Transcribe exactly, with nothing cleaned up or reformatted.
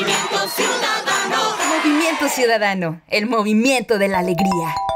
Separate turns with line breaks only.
Movimiento Ciudadano.
Movimiento Ciudadano, el movimiento de la alegría.